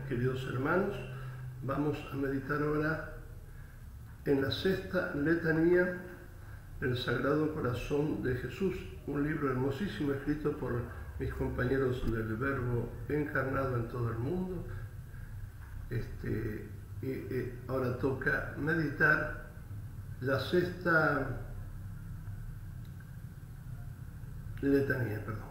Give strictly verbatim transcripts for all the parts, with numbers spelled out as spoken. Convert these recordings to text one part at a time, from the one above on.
queridos hermanos, vamos a meditar ahora en la sexta letanía del Sagrado Corazón de Jesús, un libro hermosísimo escrito por mis compañeros del Verbo encarnado en todo el mundo. Este, y, y ahora toca meditar la sexta letanía, perdón.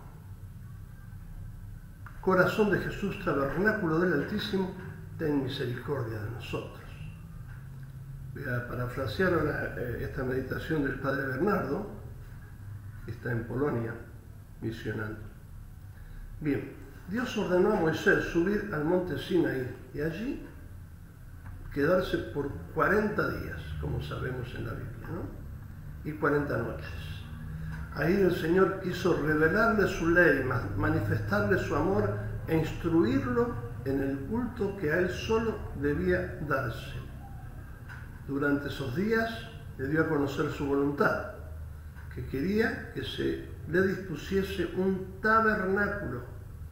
Corazón de Jesús, tabernáculo del Altísimo, ten misericordia de nosotros. Voy a parafrasear ahora eh, esta meditación del Padre Bernardo, que está en Polonia, misionando. Bien, Dios ordenó a Moisés subir al monte Sinaí y allí quedarse por cuarenta días, como sabemos en la Biblia, ¿no? Y cuarenta noches. Ahí el Señor quiso revelarle su ley, manifestarle su amor e instruirlo en el culto que a él solo debía darse. Durante esos días le dio a conocer su voluntad, que quería que se le dispusiese un tabernáculo,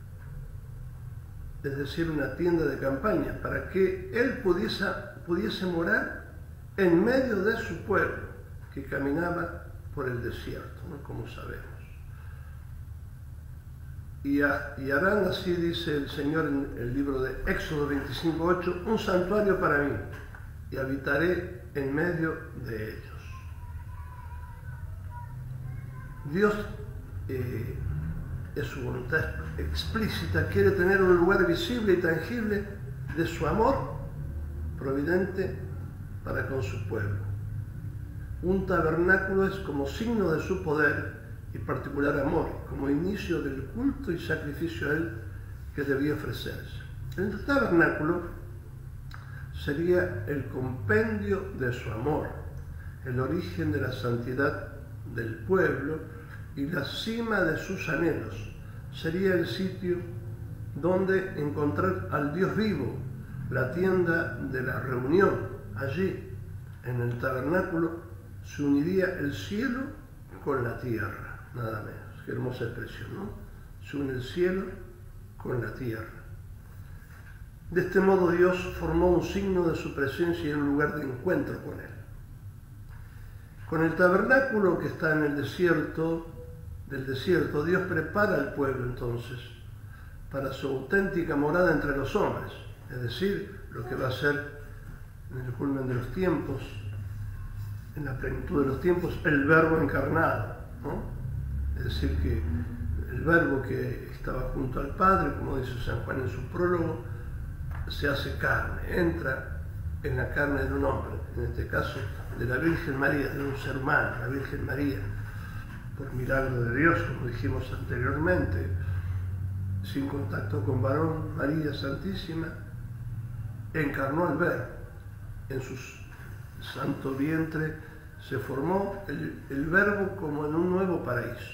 es decir, una tienda de campaña, para que él pudiese, pudiese morar en medio de su pueblo, que caminaba por el desierto, ¿no? Como sabemos. Y, a, y harán, así dice el Señor en el libro de Éxodo veinticinco ocho, un santuario para mí, y habitaré en medio de ellos. Dios, eh, es su voluntad explícita, quiere tener un lugar visible y tangible de su amor providente para con su pueblo. Un tabernáculo es como signo de su poder y particular amor, como inicio del culto y sacrificio a él que debía ofrecerse. El tabernáculo sería el compendio de su amor, el origen de la santidad del pueblo y la cima de sus anhelos. Sería el sitio donde encontrar al Dios vivo, la tienda de la reunión. Allí, en el tabernáculo, se uniría el cielo con la tierra, nada menos. Qué hermosa expresión, ¿no? Se une el cielo con la tierra. De este modo Dios formó un signo de su presencia y un lugar de encuentro con él. Con el tabernáculo que está en el desierto, del desierto, Dios prepara al pueblo entonces para su auténtica morada entre los hombres, es decir, lo que va a ser en el culmen de los tiempos, en la plenitud de los tiempos, el Verbo encarnado, ¿no? Es decir, que el Verbo que estaba junto al Padre, como dice San Juan en su prólogo, se hace carne, entra en la carne de un hombre, en este caso de la Virgen María, de un ser humano, la Virgen María, por milagro de Dios, como dijimos anteriormente, sin contacto con varón, María Santísima encarnó al Verbo. En su santo vientre se formó el, el Verbo como en un nuevo paraíso,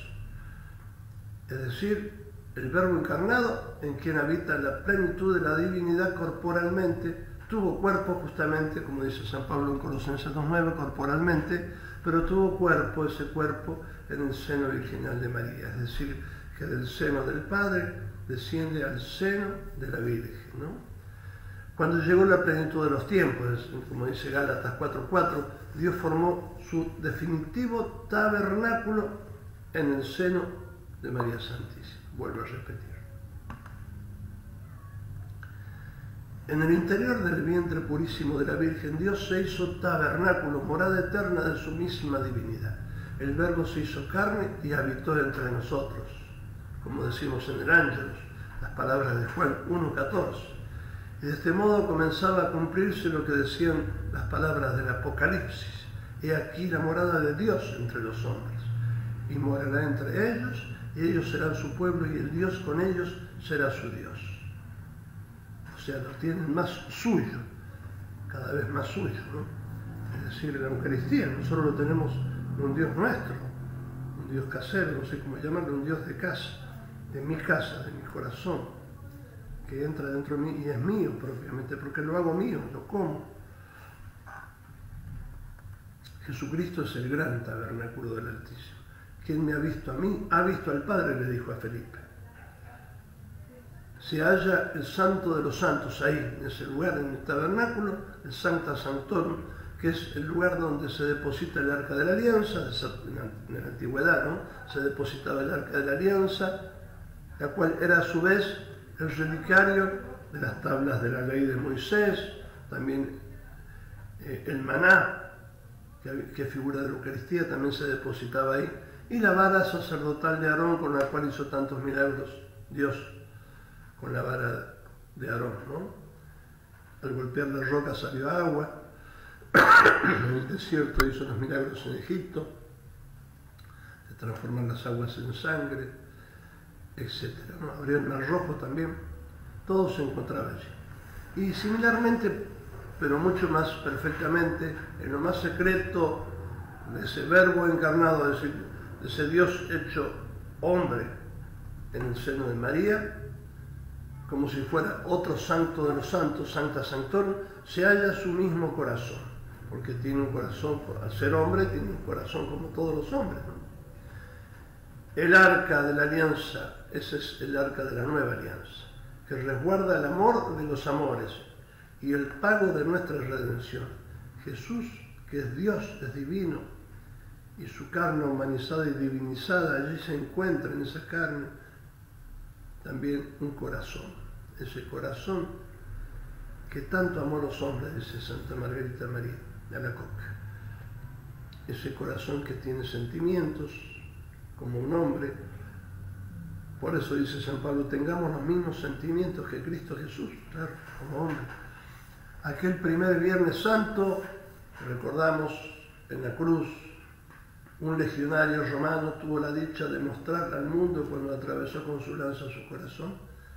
es decir, el Verbo encarnado, en quien habita la plenitud de la divinidad corporalmente, tuvo cuerpo justamente, como dice San Pablo en Colosenses dos nueve, corporalmente, pero tuvo cuerpo, ese cuerpo, en el seno virginal de María, es decir, que del seno del Padre desciende al seno de la Virgen, ¿no? Cuando llegó la plenitud de los tiempos, como dice Gálatas cuatro cuatro, Dios formó su definitivo tabernáculo en el seno de María Santísima. Vuelvo a repetir. En el interior del vientre purísimo de la Virgen, Dios se hizo tabernáculo, morada eterna de su misma divinidad. El Verbo se hizo carne y habitó entre nosotros, como decimos en el Ángelus, las palabras de Juan uno catorce. Y de este modo comenzaba a cumplirse lo que decían las palabras del Apocalipsis. He aquí la morada de Dios entre los hombres, y morará entre ellos, y ellos serán su pueblo, y el Dios con ellos será su Dios. O sea, lo tienen más suyo, cada vez más suyo, ¿no? Es decir, en la Eucaristía nosotros lo tenemos un Dios nuestro, un Dios casero, no sé cómo llamarlo, un Dios de casa, de mi casa, de mi corazón, que entra dentro de mí y es mío propiamente, porque lo hago mío, lo como. Jesucristo es el gran tabernáculo del Altísimo. Quien me ha visto a mí, ha visto al Padre, le dijo a Felipe. se halla el Santo de los Santos ahí, en ese lugar, en el tabernáculo, el Sancta Sanctorum, que es el lugar donde se deposita el Arca de la Alianza. En la antigüedad, ¿no?, se depositaba el Arca de la Alianza, la cual era a su vez el relicario de las tablas de la ley de Moisés, también eh, el maná, que, que figura de la Eucaristía, también se depositaba ahí, y la vara sacerdotal de Aarón, con la cual hizo tantos milagros Dios, con la vara de Aarón, ¿no? Al golpear la roca salió agua, en el desierto hizo los milagros en Egipto, de transformar las aguas en sangre, etcétera, ¿no? Abrió el mar rojo también, todo se encontraba allí. Y similarmente, pero mucho más perfectamente, en lo más secreto de ese verbo encarnado, de ese, de ese Dios hecho hombre en el seno de María, como si fuera otro santo de los santos, Sancta Sanctorum, se halla su mismo corazón, porque tiene un corazón, al ser hombre, tiene un corazón como todos los hombres, ¿no? El arca de la alianza, ese es el arca de la nueva alianza, que resguarda el amor de los amores y el pago de nuestra redención. Jesús, que es Dios, es divino, y su carne humanizada y divinizada, allí se encuentra en esa carne también un corazón, ese corazón que tanto amó a los hombres, dice Santa Margarita María de Alacoque. Ese corazón que tiene sentimientos como un hombre. Por eso dice San Pablo, tengamos los mismos sentimientos que Cristo Jesús, claro, como hombre. Aquel primer Viernes Santo, recordamos, en la cruz, un legionario romano tuvo la dicha de mostrarle al mundo, cuando atravesó con su lanza su corazón,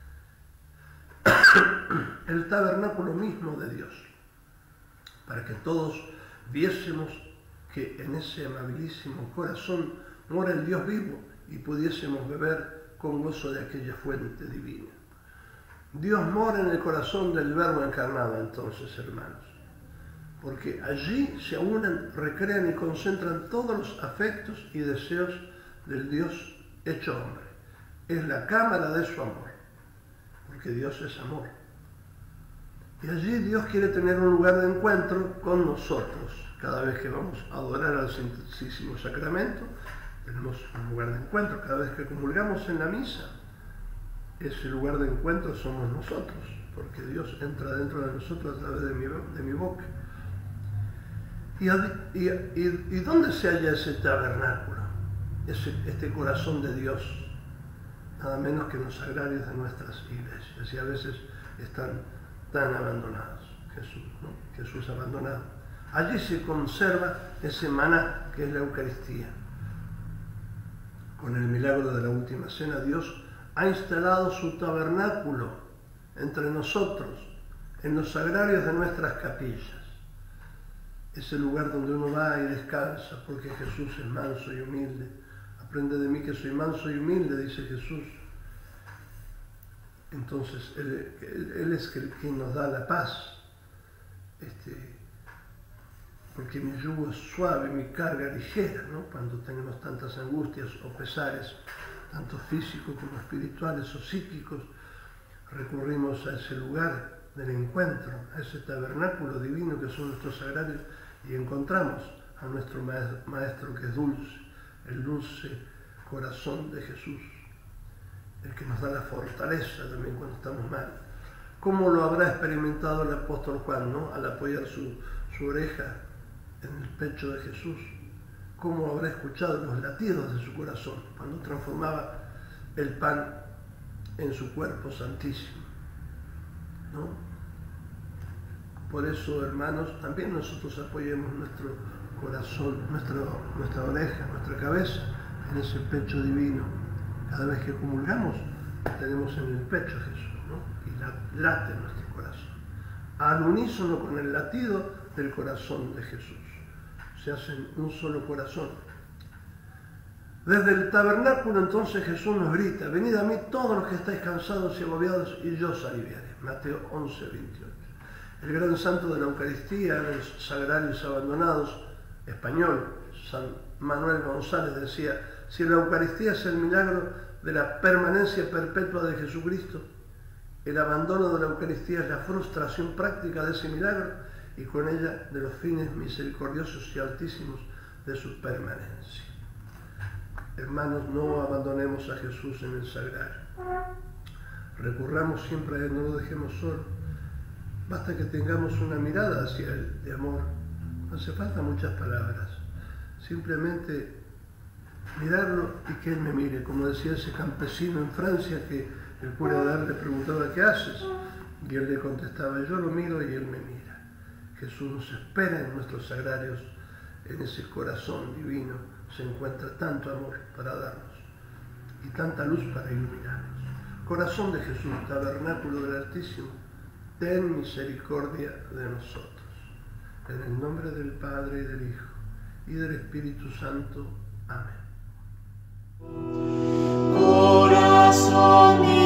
el tabernáculo mismo de Dios, para que todos viésemos que en ese amabilísimo corazón mora el Dios vivo y pudiésemos beber con gozo de aquella fuente divina. Dios mora en el corazón del Verbo encarnado, entonces, hermanos, porque allí se unen, recrean y concentran todos los afectos y deseos del Dios hecho hombre. Es la cámara de su amor, porque Dios es amor. Y allí Dios quiere tener un lugar de encuentro con nosotros. Cada vez que vamos a adorar al Santísimo Sacramento, tenemos un lugar de encuentro. Cada vez que comulgamos en la misa, ese lugar de encuentro somos nosotros, porque Dios entra dentro de nosotros a través de mi, de mi boca. ¿Y, y, y, ¿Y dónde se halla ese tabernáculo? Ese, este corazón de Dios, nada menos que en los sagrarios de nuestras iglesias, y a veces están tan abandonados. Jesús, ¿no? Jesús abandonado. Allí se conserva ese maná que es la Eucaristía. Con el milagro de la última cena, Dios ha instalado su tabernáculo entre nosotros, en los sagrarios de nuestras capillas. Ese lugar donde uno va y descansa, porque Jesús es manso y humilde. Aprende de mí que soy manso y humilde, dice Jesús. Entonces, Él, él, él es el quien nos da la paz. Este, porque mi yugo es suave, mi carga ligera, ¿no? Cuando tenemos tantas angustias o pesares, tanto físicos como espirituales o psíquicos, recurrimos a ese lugar del encuentro, a ese tabernáculo divino que son nuestros sagrarios, y encontramos a nuestro Maestro que es dulce, el dulce corazón de Jesús, el que nos da la fortaleza también cuando estamos mal. ¿Cómo lo habrá experimentado el apóstol Juan, ¿no? Al apoyar su, su oreja en el pecho de Jesús? ¿Cómo habrá escuchado los latidos de su corazón cuando transformaba el pan en su cuerpo santísimo, ¿no? Por eso, hermanos, también nosotros apoyemos nuestro corazón, nuestra, nuestra oreja, nuestra cabeza en ese pecho divino. Cada vez que comulgamos, tenemos en el pecho a Jesús, ¿no? Y late nuestro corazón, al unísono con el latido del corazón de Jesús. Se hacen un solo corazón. Desde el tabernáculo entonces Jesús nos grita: venid a mí todos los que estáis cansados y agobiados, y yo os aliviaré. Mateo once, veintiocho. El gran santo de la Eucaristía, de los sagrarios abandonados, español, San Manuel González, decía: si la Eucaristía es el milagro de la permanencia perpetua de Jesucristo, El abandono de la Eucaristía es la frustración práctica de ese milagro y con ella de los fines misericordiosos y altísimos de su permanencia. Hermanos, no abandonemos a Jesús en el sagrario. Recurramos siempre a Él, no lo dejemos solo. Basta que tengamos una mirada hacia Él de amor. No hace falta muchas palabras. Simplemente mirarlo y que Él me mire. Como decía ese campesino en Francia que el cura de Ars le preguntaba ¿qué haces? Y él le contestaba, yo lo miro y Él me mira. Jesús nos espera en nuestros sagrarios, en ese corazón divino se encuentra tanto amor para darnos y tanta luz para iluminarnos. Corazón de Jesús, tabernáculo del Altísimo, ten misericordia de nosotros. En el nombre del Padre y del Hijo y del Espíritu Santo. Amén. Corazón